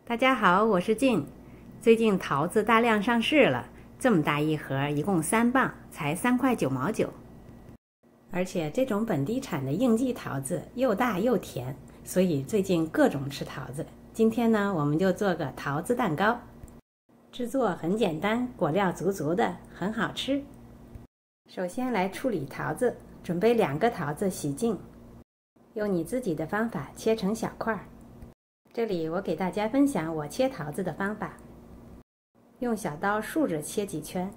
大家好，我是静。最近桃子大量上市了，这么大一盒，一共3磅，才3块9毛9。而且这种本地产的应季桃子又大又甜，所以最近各种吃桃子。今天呢，我们就做个桃子蛋糕。制作很简单，果料足足的，很好吃。首先来处理桃子，准备2个桃子洗净，用你自己的方法切成小块。这里我给大家分享我切桃子的方法，用小刀竖着切几圈，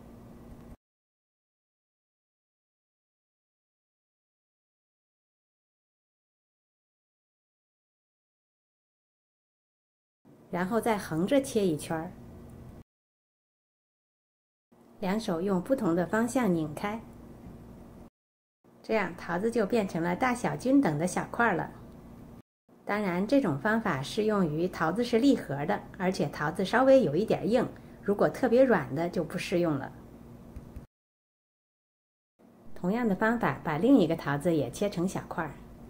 然后再横着切一圈，两手用不同的方向拧开，这样桃子就变成了大小均等的小块了。当然，这种方法适用于桃子是立盒的，而且桃子稍微有一点硬，如果特别软的就不适用了。同样的方法，把另一个桃子也切成小块。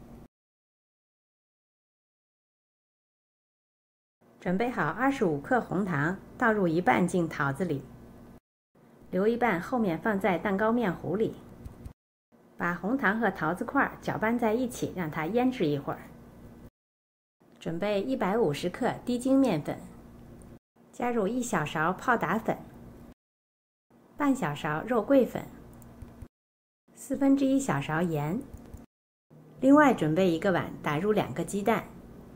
准备好25克红糖，倒入1半进桃子里，留一半后面放在蛋糕面糊里，把红糖和桃子块搅拌在一起，让它腌制一会儿。准备150克低筋面粉，加入1小勺泡打粉，半小勺肉桂粉，1/4小勺盐。另外准备1个碗，打入2个鸡蛋，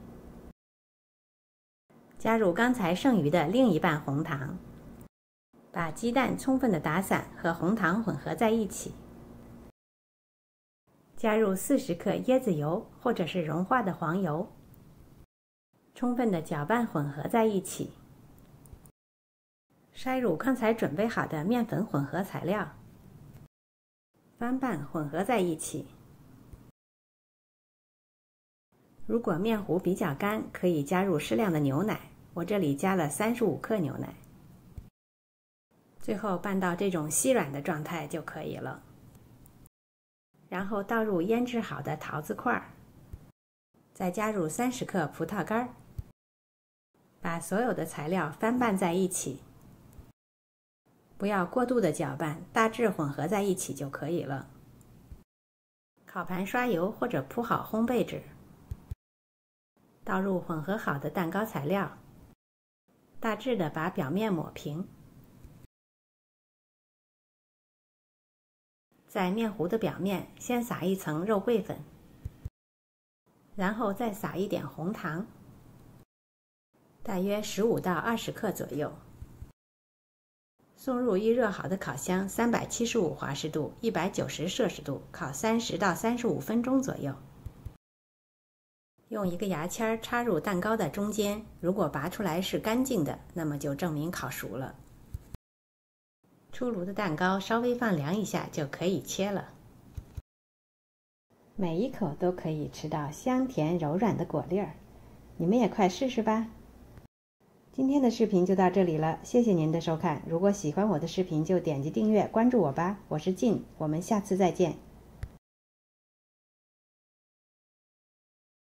加入刚才剩余的另一半红糖，把鸡蛋充分的打散，和红糖混合在一起。加入40克椰子油或者是融化的黄油，充分的搅拌混合在一起。筛入刚才准备好的面粉混合材料，翻拌混合在一起。如果面糊比较干，可以加入适量的牛奶，我这里加了35克牛奶。最后拌到这种稀软的状态就可以了。然后倒入腌制好的桃子块，再加入30克葡萄干，把所有的材料翻拌在一起，不要过度的搅拌，大致混合在一起就可以了。烤盘刷油或者铺好烘焙纸，倒入混合好的蛋糕材料，大致的把表面抹平，在面糊的表面先撒一层肉桂粉，然后再撒一点红糖，大约15到20克左右。送入预热好的烤箱，375华氏度，190摄氏度，烤30到35分钟左右。用一个牙签插入蛋糕的中间，如果拔出来是干净的，那么就证明烤熟了。出炉的蛋糕稍微放凉一下就可以切了。每一口都可以吃到香甜柔软的果粒儿，你们也快试试吧。今天的视频就到这里了，谢谢您的收看。如果喜欢我的视频，就点击订阅关注我吧。我是静，我们下次再见。